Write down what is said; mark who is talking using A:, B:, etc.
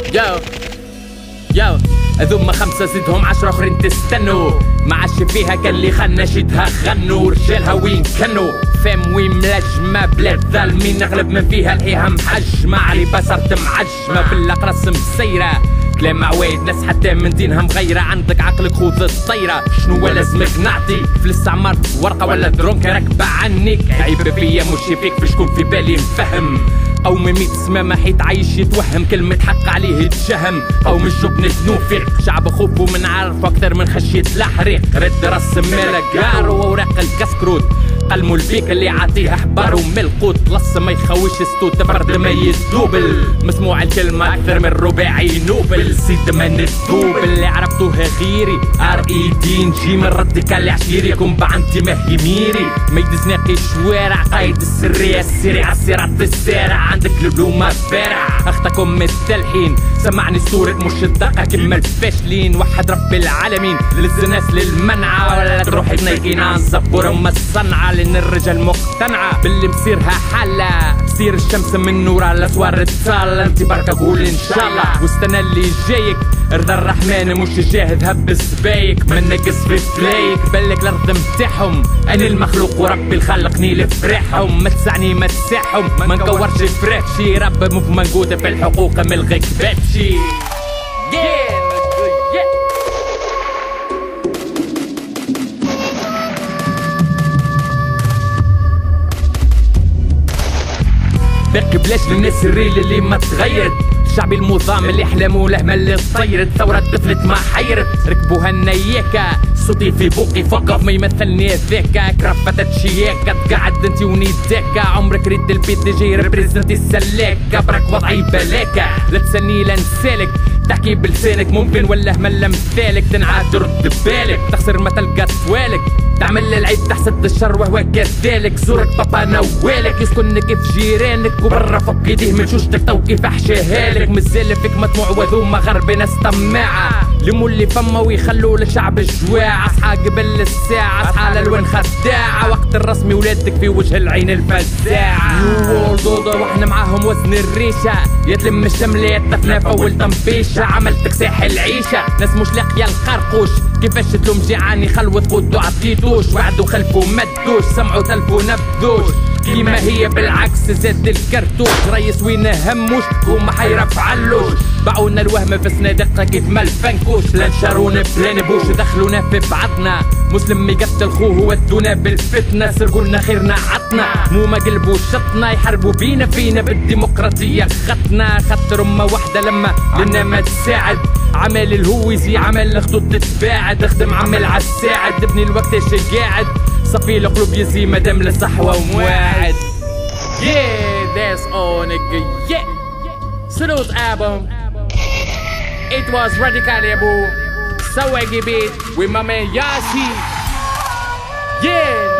A: ياو هذوما 5 زيدهم 10 اخرين تستنوا، ما عادش فيها كان اللي خلنا شدها غنوا، رجالها وين كانوا فام وين ملجمة بلاد ظالمين، اغلب من فيها الحيها محجمة، علي بصرت معجمة بالاقراص مسيرة، كلام عوايد ناس حتى من دينها مغيرة، عندك عقلك خوذ الطيرة، شنو لازمك نعطي في الاستعمار ورقة ولا درونكة راكبة عنك، عيب فيا مش فيك في شكون في بالي نفهم، قوم 100 سمامة حيت عايش يتوهم، كلمة حق عليه يتشهم، قوم الجبن تنوفق، شعب خوفه من عارف اكثر من خشية الحريق، رد راس مالك قار واوراق الكسكروت، قلمو البيك اللي عاطيه احبار وملقوت، لص ما يخويش ستوت فرد ما يدوبل، مسموع الكلمة اكثر من رباعي نوبل، سيد ما ندوب اللي عرفتوه غيري، RED نجي من ردك على عشيري، كون بعنتي ماهي ميري، ما يدزناقي شوارع، قايد السرية السيري عالسيرات السارع، عندك البلومة بارع، اختكم التلحين، سمعني صورة مش الدقة كما الفاشلين، وحد رب العالمين، للناس للمنعة، ولا تروحي تنيقين عن زبور ام الصنعة، لان الرجال مقتنعة باللي مصيرها حالة، بصير الشمس من نورها الاسوار تطال، انت بركة قول ان شاء الله، واستنى اللي جايك، رضا الرحمن مش جاهد هب السبايك، ما نقص في فلايك، بلك الارض متاعهم، انا المخلوق وربي الخلقني لفرحهم، ما تسعني ما تساحهم، ما نكورش فراتشي، رب مو منقودة في الحقوق ملغي كباتشي. باقي بلاش للناس الريل اللي ما تغيرت، شعبي المظام اللي احلامه له ملي طيرت، ثورة طفلت ما حيرت، ركبوها النياكة، صوتي في بوقي فقط ما يمثلني هذاكا، كرفتة شياكة تقعد انتي ونيداكا، عمرك ريد البيت دي جي ريبريزنتي السلاكة، برك وضعي بلاكة، لا تسني لا نسالك، تحكي بلسانك ممكن ولا هملا مثالك، تنعاد ترد ببالك، تخسر ما تلقى طوالك، تعمل العيب تحسد الشر وهو كذلك، زورك بابا نوالك، يسكن كيف جيرانك وبرا فوق ايديه من شوشتك تو كيف احشاهالك، مازال فيك مطموع وذوما غربي ناس طماعة، لموا اللي فما ويخلوا للشعب جواع، اصحى قبل الساعة اصحى للوين خداعة، وقت الرسمي ولادك في وجه العين الفزاعة، نيو وورلد اوردر واحنا معاهم وزن الريشة، يتلم الشملات طفنا فول طنبيشة، عملتك ساحل عيشة، ناس مش لاقية القرقوش، كيفاش تلوم جيعان يخلوط قدو عطيتوش، وعدو خلفو مدوش، سمعوا تلفو نبذوش، كيما هي بالعكس زاد الكرتوش، ريس وين هموش هما حيرفعلوش، باعونا الوهم في صنادقها كيف ما الفنكوش، لا نشرونا بلان بوش دخلونا في بعضنا، مسلم يقتل خوه ودونا بالفتنة، سرقولنا خيرنا عطنا، مو ما قلبوا شطنا، يحاربوا بينا فينا بالديمقراطية خطنا، خاطر أمة وحدة لما لنا ما تساعد، عمل الهويزي عمل الخطوط تتباعد، اخدم عمل عالساعد، ابني الوقت ايش قاعد، صفي القلوب يزي مدام للصحوة ومواعد. Yeah, that's all nigga, yeah. Salute album. It was Radical Abu. Sawagi beat with my man Yashi. Yeah.